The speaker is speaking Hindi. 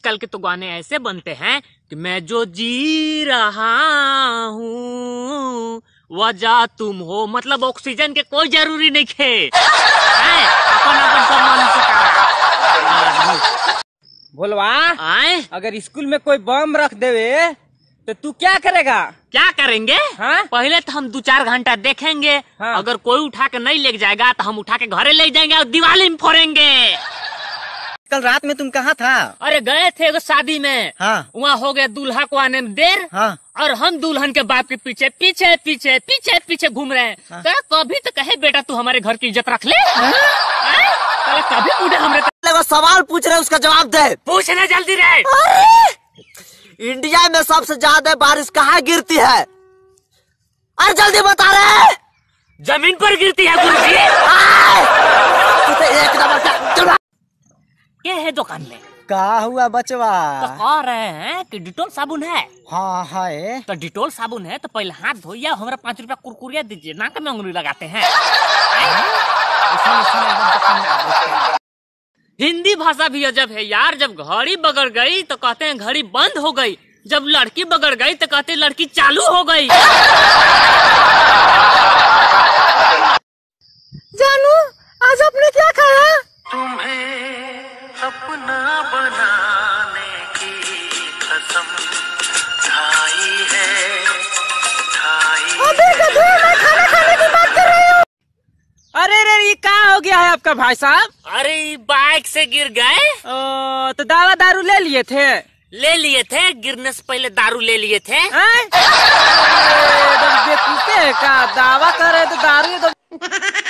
आजकल के तो गाने ऐसे बनते हैं कि मैं जो जी रहा हूँ वजह तुम हो, मतलब ऑक्सीजन के कोई जरूरी नहीं खे। अपन अपन सब मालूम बोलवा आए। अगर स्कूल में कोई बम रख देवे तो तू क्या करेगा? क्या करेंगे? हाँ? पहले तो हम 2-4 घंटा देखेंगे। हाँ? अगर कोई उठा के नहीं ले जाएगा तो हम उठा के घरे ले जाएंगे और दिवाली में फोड़ेंगे। कल रात में तुम कहाँ था? अरे गए थे एगो शादी में। हाँ? वहाँ हो गया दूल्हा को आने में देर। हाँ? और हम दुल्हन के बाप के पीछे पीछे पीछे पीछे पीछे घूम रहे हैं। हाँ? तो कभी तो कहे बेटा तू हमारे घर की इज्जत रख ले। कभी पूछे हमरे सवाल पूछ रहे उसका जवाब दे। पूछने जल्दी रहे। इंडिया में सबसे ज्यादा बारिश कहाँ गिरती है? अरे जल्दी बता रहे। जमीन पर गिरती है गुरुजी। एक नंबर ये है दुकान में। का हुआ बचवा? तो कह रहे हैं कि डिटोल साबुन है। हाँ है। तो डिटोल साबुन है तो पहले हाथ धोइए, हमारा 5 रुपया कुरकुरिया दीजिए, नाक में उंगली लगाते हैं। हिंदी भाषा भी अजब है यार। जब घड़ी बगड़ गई तो कहते हैं घड़ी बंद हो गई, जब लड़की बगड़ गई तो कहते हैं लड़की चालू हो गई। जानू आज आपने क्या खाया? तुम्हें अपना बनाने की कसम खाई है, खाई। अबे गधे, मैं खाना खाने की बात कर रही हूँ। अरे रे ये क्या हो गया है आपका भाई साहब? अरे बाइक से गिर गए। तो दवा दारू ले लिए थे? ले लिए थे, गिरने से पहले दारू ले लिए थे। बेवकूफ है का? दावा कर रहे तो दारू